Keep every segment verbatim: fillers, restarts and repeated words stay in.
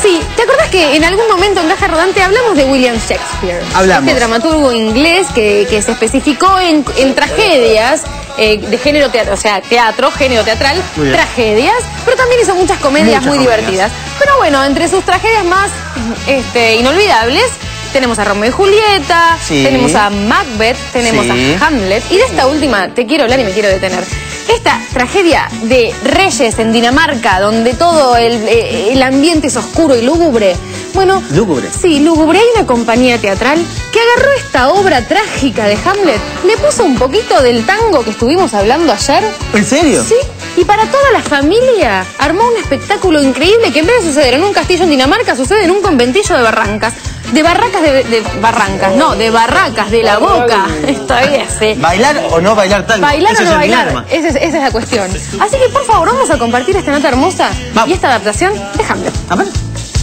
Sí, ¿te acordás que en algún momento en Caja Rodante hablamos de William Shakespeare? Hablamos. Este dramaturgo inglés que, que se especificó en, en tragedias eh, de género teatro, o sea, teatro, género teatral, tragedias, pero también hizo muchas comedias muchas muy comedias. divertidas. Pero bueno, entre sus tragedias más este, inolvidables, tenemos a Romeo y Julieta, sí. tenemos a Macbeth, tenemos sí. a Hamlet, y de esta última te quiero hablar y me quiero detener. Esta tragedia de reyes en Dinamarca, donde todo el, el ambiente es oscuro y lúgubre. Bueno, lúgubre. Sí, lúgubre. Hay una compañía teatral que agarró esta obra trágica de Hamlet, le puso un poquito del tango que estuvimos hablando ayer. ¿En serio? Sí. Y para toda la familia armó un espectáculo increíble que en vez de suceder en un castillo en Dinamarca, sucede en un conventillo de Barrancas. De barracas de, de barrancas, no, de barracas, de la boca. Esto es. Eh. ¿Bailar o no bailar tango? Bailar Ese o no es bailar. Esa es, esa es la cuestión. Así que por favor, vamos a compartir esta nota hermosa vamos. y esta adaptación de Hamlet. A ver.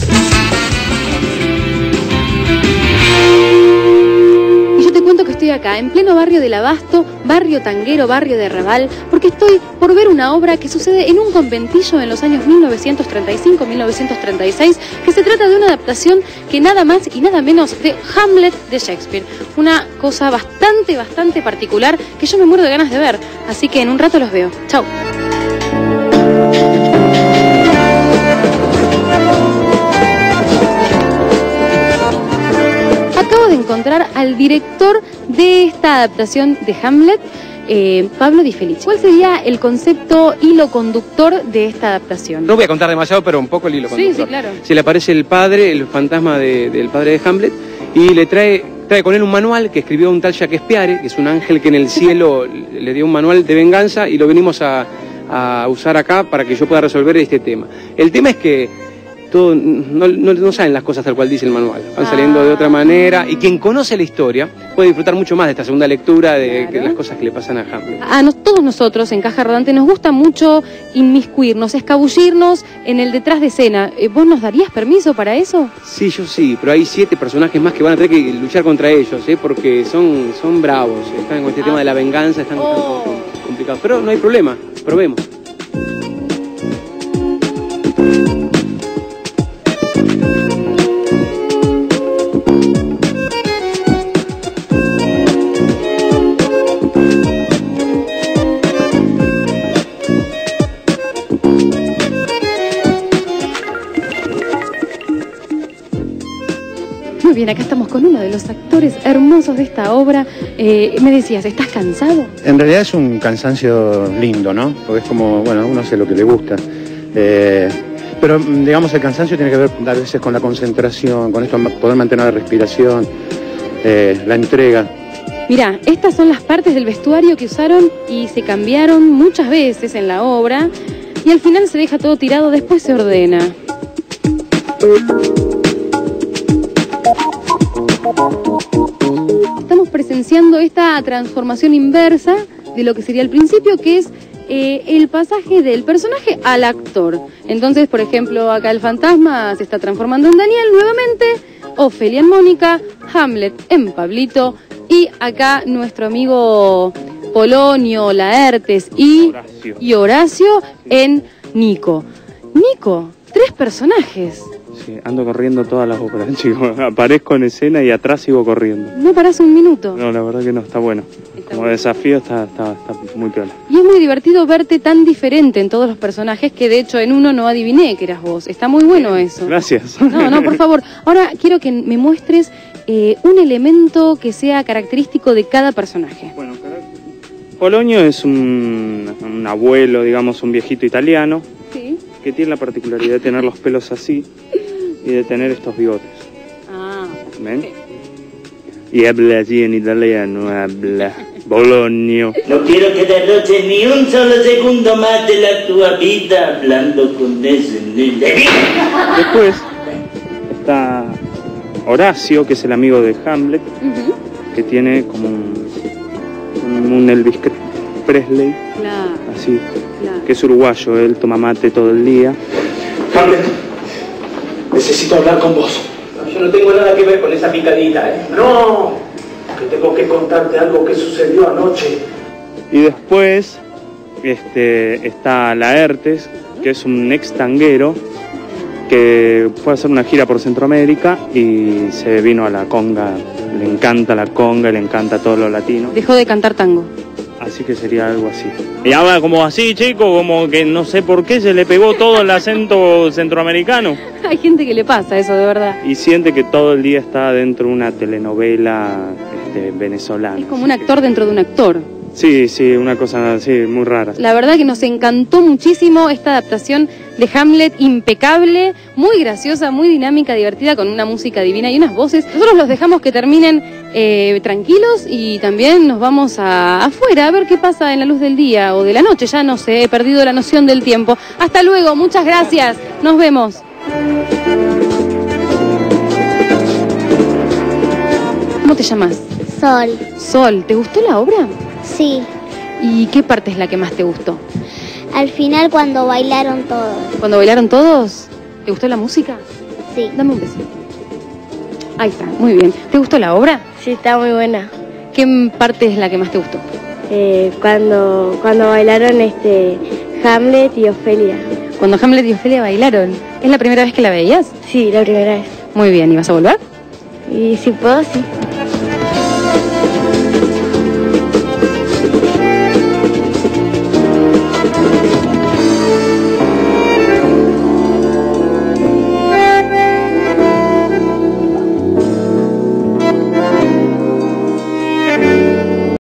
Estoy acá, en pleno barrio del Abasto, barrio tanguero, barrio de Raval, porque estoy por ver una obra que sucede en un conventillo en los años mil novecientos treinta y cinco a mil novecientos treinta y seis, que se trata de una adaptación que nada más y nada menos de Hamlet de Shakespeare. Una cosa bastante, bastante particular que yo me muero de ganas de ver, así que en un rato los veo. Chau. Acabo de encontrar al director de esta adaptación de Hamlet, eh, Pablo Di Felice. ¿Cuál sería el concepto hilo conductor de esta adaptación? No voy a contar demasiado, pero un poco el hilo conductor. Sí, sí, claro. Se le aparece el padre, el fantasma de, del padre de Hamlet, y le trae, trae con él un manual que escribió un tal Shakespeare, que es un ángel que en el cielo le dio un manual de venganza, y lo venimos a, a usar acá para que yo pueda resolver este tema. El tema es que todo, no, no, no saben las cosas tal cual dice el manual, van saliendo ah. de otra manera, y quien conoce la historia puede disfrutar mucho más de esta segunda lectura de claro. que las cosas que le pasan a Hamlet. A nos, todos nosotros en Caja Rodante nos gusta mucho inmiscuirnos, escabullirnos en el detrás de escena. ¿Vos nos darías permiso para eso? Sí, yo sí, pero hay siete personajes más que van a tener que luchar contra ellos, ¿eh? porque son, son bravos, están con este ah. tema de la venganza, están, oh. están complicados, pero no hay problema, probemos. Muy bien, acá estamos con uno de los actores hermosos de esta obra. Eh, me decías, ¿estás cansado? En realidad es un cansancio lindo, ¿no? Porque es como, bueno, uno hace lo que le gusta. Eh, pero, digamos, el cansancio tiene que ver a veces con la concentración, con esto poder mantener la respiración, eh, la entrega. Mirá, estas son las partes del vestuario que usaron y se cambiaron muchas veces en la obra. Y al final se deja todo tirado, después se ordena. Estamos presenciando esta transformación inversa de lo que sería el principio, que es eh, el pasaje del personaje al actor. Entonces, por ejemplo, acá el fantasma se está transformando en Daniel nuevamente, Ofelia en Mónica, Hamlet en Pablito, y acá nuestro amigo Polonio, Laertes y Horacio, y Horacio en Nico. Nico, tres personajes. Sí, ando corriendo todas las óperas, chicos. Aparezco en escena y atrás sigo corriendo. ¿No parás un minuto? No, la verdad que no, está bueno. Está Como bueno. desafío está, está, está muy piola. Y es muy divertido verte tan diferente en todos los personajes, que de hecho en uno no adiviné que eras vos. Está muy bueno eso. Gracias. No, no, por favor. Ahora quiero que me muestres eh, un elemento que sea característico de cada personaje. Bueno, Polonio es un, un abuelo, digamos, un viejito italiano. Sí. Que tiene la particularidad de tener los pelos así y de tener estos bigotes. Ah. ¿Ven? Sí. Y habla así en italiano, habla. Polonio. No quiero que derroches ni un solo segundo más de la tua vida hablando con ese niño. Después está Horacio, que es el amigo de Hamlet, uh-huh. que tiene como un, un, un Elvis Presley, claro. así, claro. que es uruguayo, él toma mate todo el día. Hamlet, necesito hablar con vos. No, yo no tengo nada que ver con esa picadita, ¿eh? No, que tengo que contarte algo que sucedió anoche. Y después este, está Laertes, que es un ex tanguero, que fue a hacer una gira por Centroamérica y se vino a la conga. Le encanta la conga, le encanta todo lo latino. Dejó de cantar tango. Así que sería algo así. Y habla como así, chico, como que no sé por qué se le pegó todo el acento centroamericano. Hay gente que le pasa eso, de verdad. Y siente que todo el día está dentro de una telenovela este, venezolana. Es como un actor dentro de un actor. Sí, sí, una cosa así, muy rara. La verdad que nos encantó muchísimo esta adaptación de Hamlet, impecable, muy graciosa, muy dinámica, divertida, con una música divina y unas voces. Nosotros los dejamos que terminen eh, tranquilos y también nos vamos a, afuera a ver qué pasa en la luz del día o de la noche. Ya no sé, he perdido la noción del tiempo. Hasta luego, muchas gracias. Nos vemos. ¿Cómo te llamas? Sol. Sol, ¿te gustó la obra? Sí. ¿Y qué parte es la que más te gustó? Al final cuando bailaron todos. ¿Cuando bailaron todos? ¿Te gustó la música? Sí. Dame un beso. Ahí está, muy bien. ¿Te gustó la obra? Sí, está muy buena. ¿Qué parte es la que más te gustó? Eh, cuando, cuando bailaron este Hamlet y Ofelia. Cuando Hamlet y Ofelia bailaron. ¿Es la primera vez que la veías? Sí, la primera vez. Muy bien, ¿y vas a volver? Y si puedo, sí.